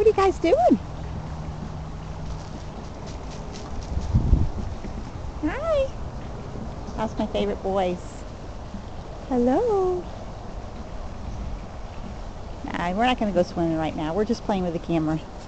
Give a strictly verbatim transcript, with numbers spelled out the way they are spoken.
you guys doing? Hi. That's my favorite boys. Hello. Nah, we're not going to go swimming right now. We're just playing with the camera.